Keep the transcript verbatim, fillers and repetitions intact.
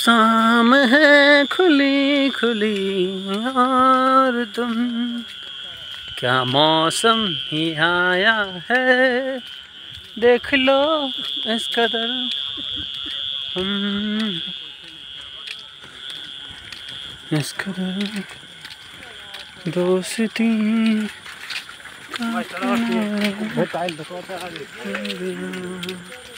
शाम है खुली खुली और तुम, क्या मौसम ही आया है, देख लो इस कदर हम, इस कदर दोस्ती का